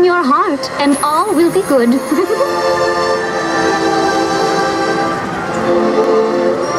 in your heart, and all will be good.